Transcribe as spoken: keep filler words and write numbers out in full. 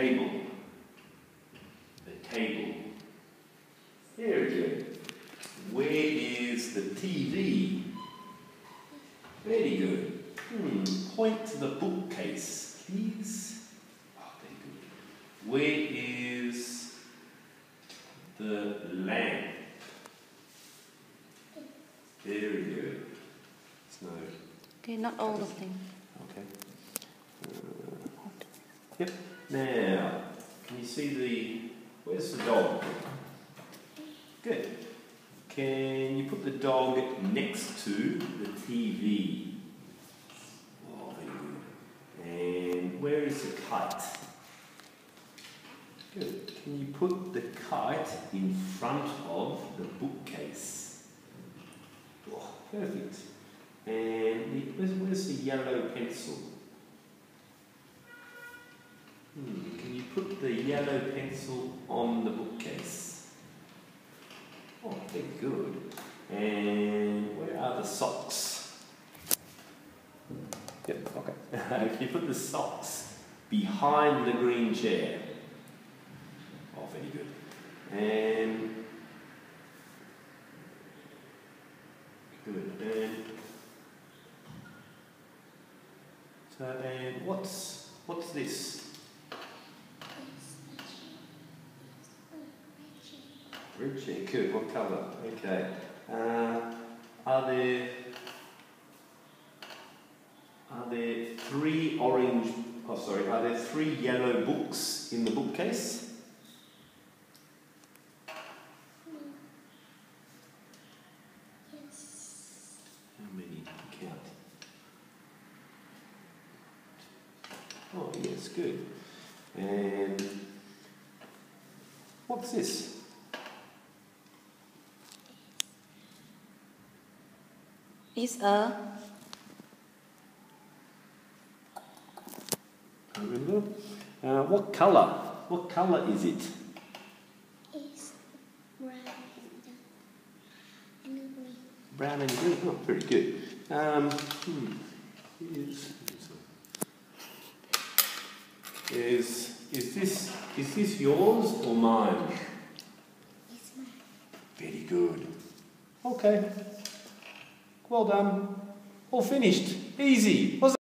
table. The table. Very good. Where is the T V? Very good. Hmm. Point to the bookcase, please. Oh, very good. Where is the lamp? Very good. No. Okay, not all of them. Okay. Uh, yep. Now, can you see the... Where's the dog? Good. Can you put the dog next to the T V? Oh, very good. And where is the kite? Good. Can you put the kite in front of the bookcase? Oh, perfect. And the, where's, where's the yellow pencil? Hmm, can you put the yellow pencil on the bookcase? Oh, very good. And where are the socks? Yep, okay. Can you put the socks behind the green chair? Oh, very good. And good. And so, and what's what's this? Red chair. Good. What colour? Okay. Uh, are there are there three orange? Oh, sorry. Are there three yellow books in the bookcase? Yes. How many? Count. Oh, yes. Good. And what's this? Is a I remember. Uh, what colour? What colour is it? It's brown and green. Brown and green. Oh, very good. Um, hmm. Is, is is this is this yours or mine? It's mine. Very good. Okay. Well done. All finished. Easy. Wasn't